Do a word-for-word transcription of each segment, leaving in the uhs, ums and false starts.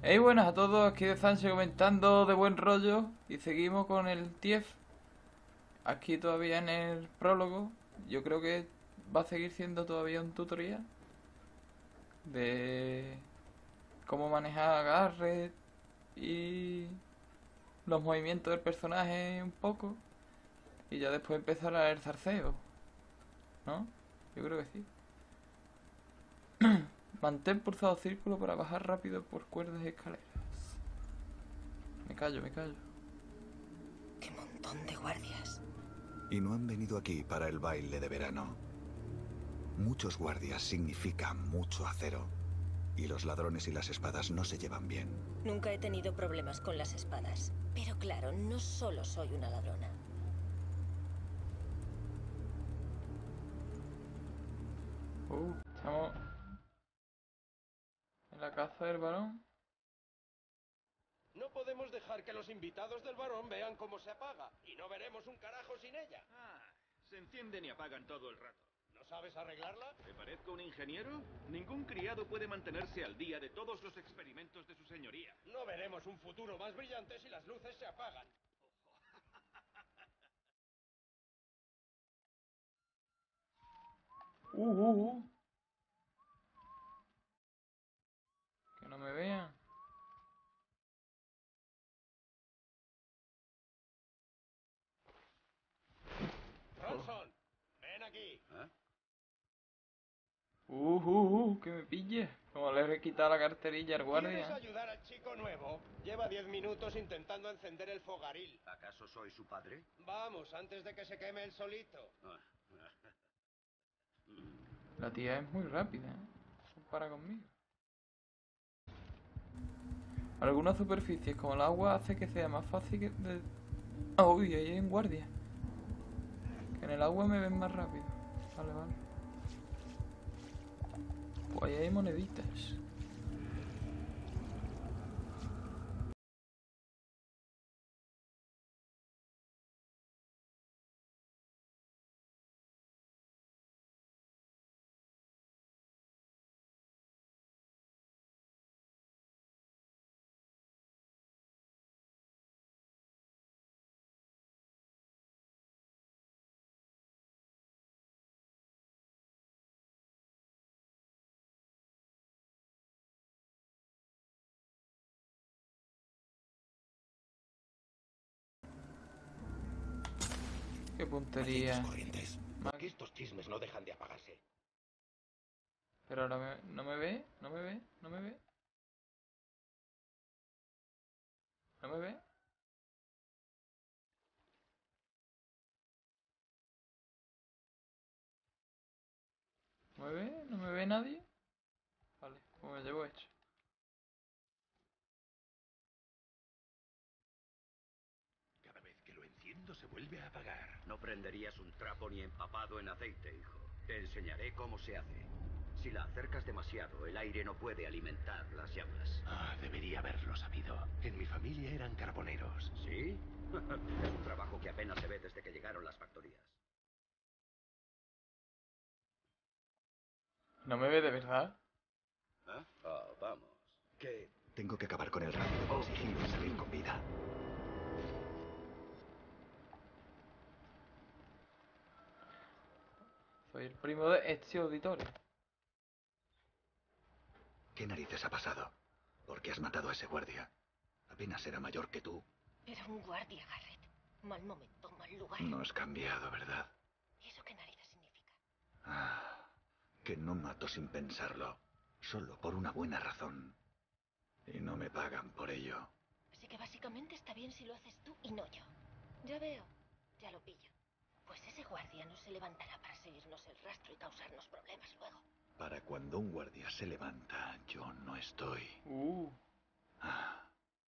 Hey, buenas a todos, aquí de Sancho comentando de buen rollo y seguimos con el T F. Aquí todavía en el prólogo. Yo creo que va a seguir siendo todavía un tutorial de cómo manejar a Garrett y los movimientos del personaje un poco. Y ya después empezará el zarceo, ¿no? Yo creo que sí. Mantén pulsado círculo para bajar rápido por cuerdas y escaleras. Me callo, me callo. ¡Qué montón de guardias! Y no han venido aquí para el baile de verano. Muchos guardias significan mucho acero. Y los ladrones y las espadas no se llevan bien. Nunca he tenido problemas con las espadas. Pero claro, no solo soy una ladrona. Uh, estamos en la casa del varón. No podemos dejar que los invitados del varón vean cómo se apaga. Y no veremos un carajo sin ella. Ah, se encienden y apagan todo el rato. ¿No sabes arreglarla? ¿Me parezco un ingeniero? Ningún criado puede mantenerse al día de todos los experimentos de su señoría. No veremos un futuro más brillante si las luces se apagan. Uh, uh, uh. Que no me vean. Bronson, ven aquí. Uh, uh, uh, que me pille. Como le he quitado la carterilla al ¿Quieres guardia. ayudar al chico nuevo? Lleva diez minutos intentando encender el fogaril. ¿Acaso soy su padre? Vamos, antes de que se queme el solito. La tía es muy rápida, ¿eh? Compara conmigo. Algunas superficies como el agua hace que sea más fácil que de... Oh, uy, ahí hay un guardia. Que en el agua me ven más rápido. Vale, vale. Pues ahí hay moneditas. Qué puntería. corrientes. Ma- Que estos chismes no dejan de apagarse. Pero ahora me... no me ve, no me ve, no me ve. ¿No me ve? ¿No me ve? ¿No me ve nadie? Vale, pues me llevo hecho. Cada vez que lo enciendo se vuelve a apagar. No prenderías un trapo ni empapado en aceite, hijo. Te enseñaré cómo se hace. Si la acercas demasiado, el aire no puede alimentar las llamas. Ah, debería haberlo sabido. En mi familia eran carboneros. ¿Sí? Es un trabajo que apenas se ve desde que llegaron las factorías. ¿No me ve de verdad? ¿Ah? Ah, vamos. ¿Qué? Tengo que acabar con el rápido con sigilo y salir con vida. Soy el primo de Ezio Auditore. ¿Qué narices ha pasado? ¿Por qué has matado a ese guardia? Apenas era mayor que tú. Era un guardia, Garrett. Mal momento, mal lugar. No has cambiado, ¿verdad? ¿Y eso qué narices significa? Ah, que no mato sin pensarlo. Solo por una buena razón. Y no me pagan por ello. Así que básicamente está bien si lo haces tú y no yo. Ya veo. Ya lo pillo. Pues ese guardia no se levantará para seguirnos el rastro y causarnos problemas luego. Para cuando un guardia se levanta, yo no estoy. Uh, Ah,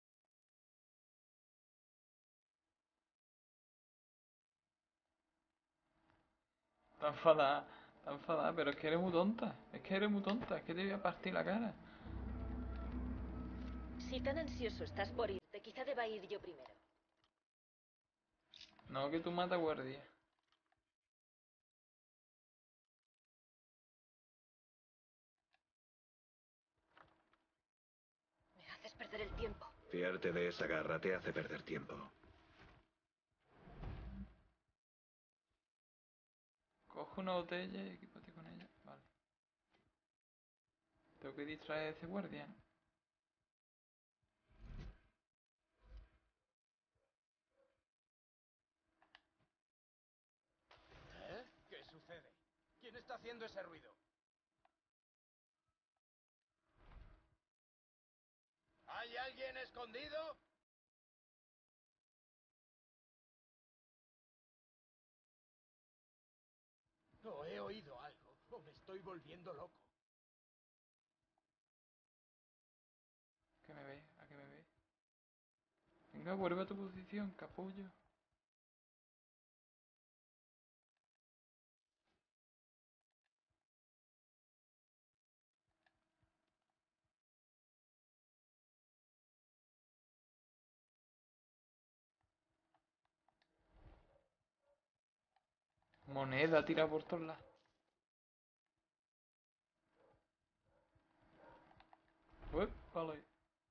está enfadada. Está enfadada, pero es que eres muy tonta. Es que eres muy tonta. Es que te voy a partir la cara. Si tan ansioso estás por irte, quizá deba ir yo primero. No, que tú matas guardia. Me haces perder Fiarte de esa garra te hace perder tiempo. Coge una botella y equípate con ella. Vale. Tengo que distraer a ese guardia. ¿Eh? ¿Qué sucede? ¿Quién está haciendo ese ruido? ¿Hay alguien escondido? ¿O he oído algo? ¿O me estoy volviendo loco? ¿Qué me ve? ¿A qué me ve? Venga, vuelve a tu posición, capullo. Moneda tira por todos lados. Ué, vale.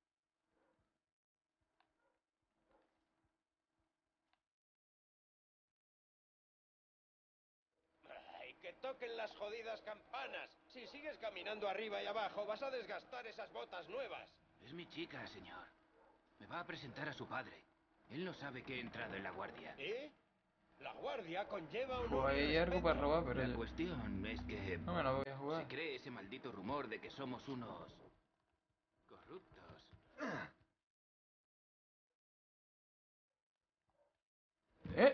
¡Ay, que toquen las jodidas campanas! Si sigues caminando arriba y abajo, vas a desgastar esas botas nuevas. Es mi chica, señor. Me va a presentar a su padre. Él no sabe que he entrado en la guardia. ¿Eh? La guardia conlleva un Pues hay algo para robar, pero La yo cuestión es que no me la voy a jugar. se cree ese maldito rumor de que somos unos corruptos. ¿Eh?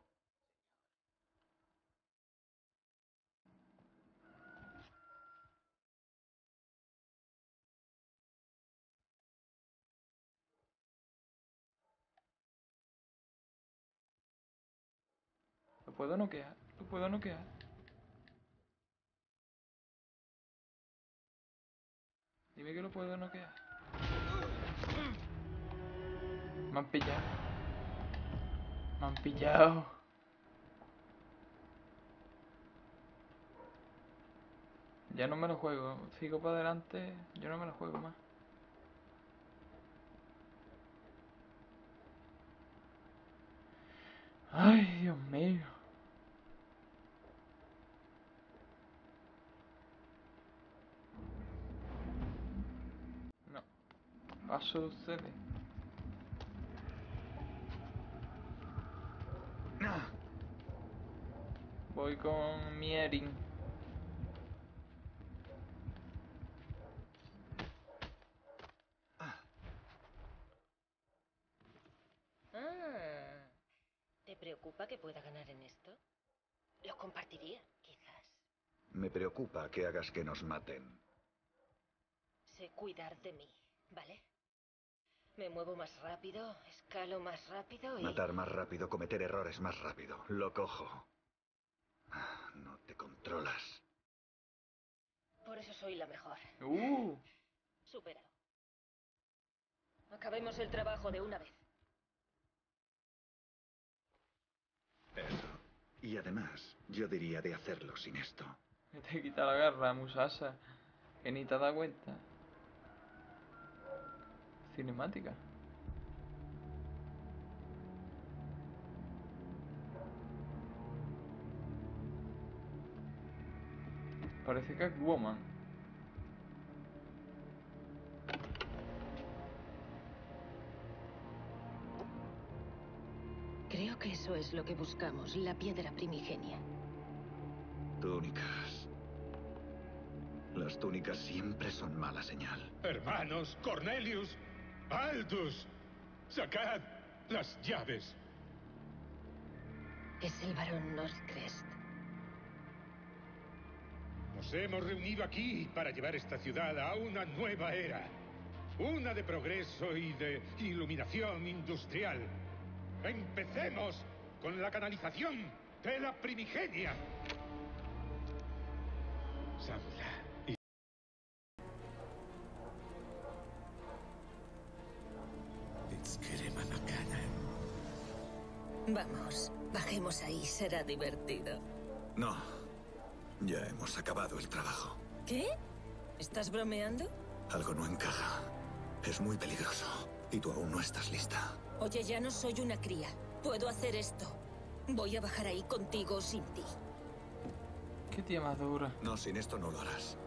Lo puedo noquear, lo puedo noquear. Dime que lo puedo noquear. Me han pillado. Me han pillado. Ya no me lo juego. Sigo para adelante. Yo no me lo juego más. Ay, Dios mío. No. Paso sucede. Voy con mi Erin. Ah, ¿te preocupa que pueda ganar en esto? Lo compartiría, quizás. Me preocupa que hagas que nos maten. Sé cuidar de mí, ¿vale? Me muevo más rápido, escalo más rápido y... Matar más rápido, cometer errores más rápido. Lo cojo. Ah, no te controlas. Por eso soy la mejor. Uh. Superado. Acabemos el trabajo de una vez. Eso. Y además, yo diría de hacerlo sin esto. Me te quita la garra, Musasa. Que ni te has dado cuenta. Cinemática. Parece que es Woman. Creo que eso es lo que buscamos, la piedra primigenia. Túnicas. Las túnicas siempre son mala señal. Hermanos, Cornelius, Aldus, sacad las llaves. Es el barón Northcrest. Nos hemos reunido aquí para llevar esta ciudad a una nueva era. Una de progreso y de iluminación industrial. Empecemos con la canalización de la primigenia. Samla. Vamos, bajemos ahí, será divertido. No. Ya hemos acabado el trabajo. ¿Qué? ¿Estás bromeando? Algo no encaja. Es muy peligroso. Y tú aún no estás lista. Oye, ya no soy una cría. Puedo hacer esto. Voy a bajar ahí contigo o sin ti. Qué tía más dura. No, sin esto no lo harás.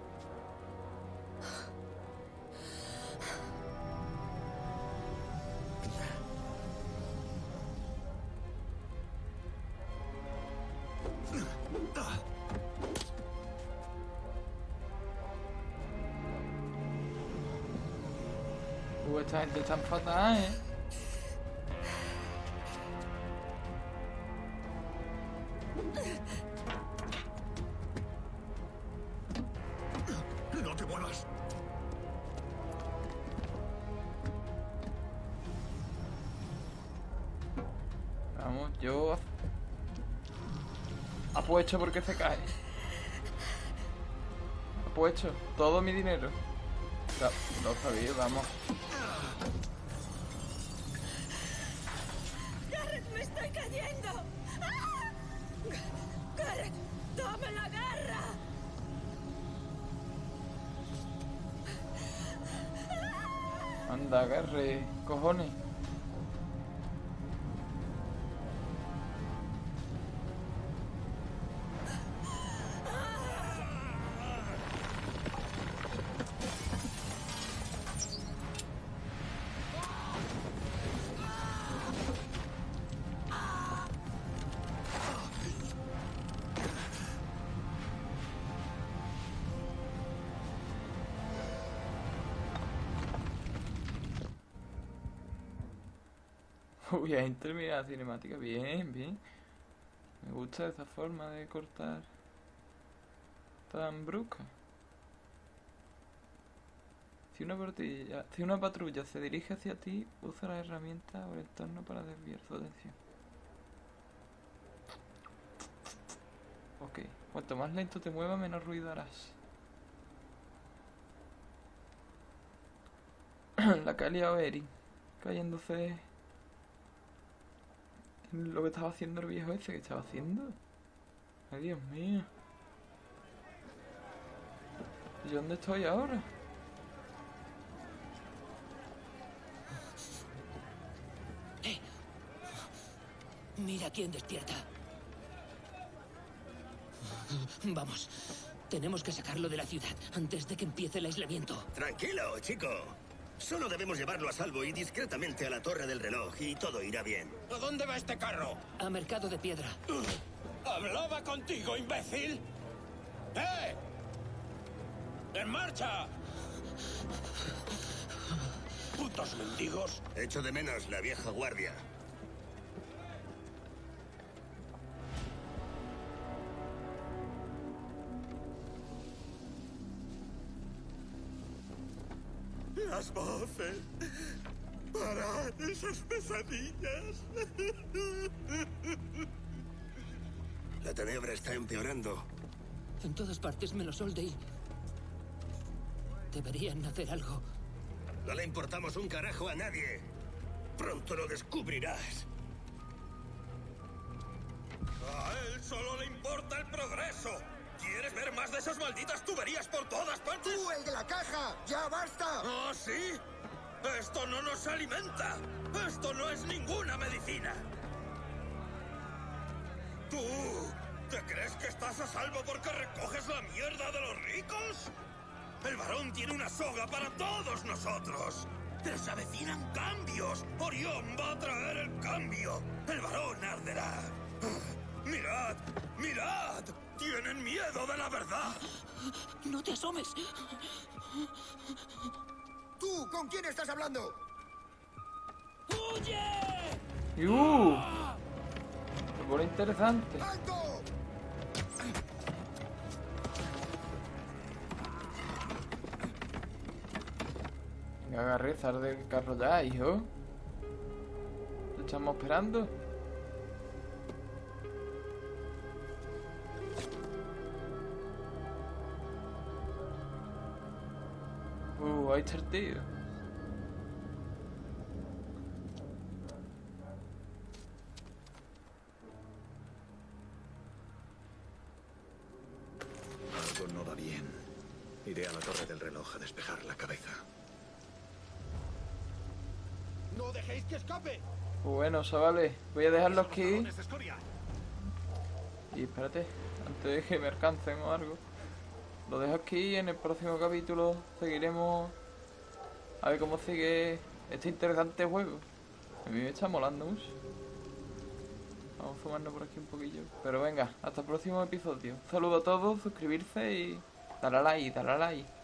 Uh, esta gente está fatal, ¿eh? ¡No te muevas! Vamos, yo... apuesto porque se cae. Apuesto todo mi dinero. Lo sabía, vamos. ¡Garrett, me estoy cayendo! ¡Ah! ¡Garrett, dame la garra! Anda, agarre, cojones. Uy, ahí termina la cinemática. Bien, bien. Me gusta esa forma de cortar tan brusca. Si una patrulla, si una patrulla se dirige hacia ti, usa la herramienta o el entorno para desviar su atención. Ok. Cuanto más lento te muevas, menos ruido harás. La que ha liado Eri, cayéndose en lo que estaba haciendo el viejo ese. ¿Qué estaba haciendo? Ay, Dios mío. ¿Y dónde estoy ahora? ¡Eh! Mira quién despierta. Vamos. Tenemos que sacarlo de la ciudad antes de que empiece el aislamiento. Tranquilo, chico. Solo debemos llevarlo a salvo y discretamente a la torre del reloj y todo irá bien. ¿A dónde va este carro? A Mercado de Piedra. ¡Hablaba contigo, imbécil! ¡Eh! ¡En marcha! ¡Putos mendigos! Echo de menos la vieja guardia. Las voces. Parad esas pesadillas. La tenebra está empeorando. En todas partes menos Oldale. Deberían hacer algo. No le importamos un carajo a nadie. Pronto lo descubrirás. A él solo le importa el progreso. ¿Quieres ver más de esas malditas tuberías por todas partes? ¡Tú, el de la caja! ¡Ya basta! ¿Oh, sí? ¡Esto no nos alimenta! ¡Esto no es ninguna medicina! ¿Tú te crees que estás a salvo porque recoges la mierda de los ricos? El varón tiene una soga para todos nosotros. Pero se avecinan cambios. Orión va a traer el cambio. El varón arderá. ¡Mirad! ¡Mirad! ¡Tienen miedo de la verdad! ¡No te asomes! ¿Tú con quién estás hablando? ¡Huye! ¡Uh! Se pone interesante. ¡Alto! Venga, agarré, sal del carro ya, hijo. Te estamos esperando. Uh, ahí está el tío. Algo no va bien. Iré a la torre del reloj a despejar la cabeza. ¡No dejéis que escape! Pues bueno, chavales, voy a dejarlo aquí. Y espérate, antes de que me alcancen o algo. Lo dejo aquí, en el próximo capítulo seguiremos a ver cómo sigue este interesante juego. A mí me está molando mucho. Vamos a fumarnos por aquí un poquillo. Pero venga, hasta el próximo episodio. Un saludo a todos, suscribirse y darle a like, darle a like.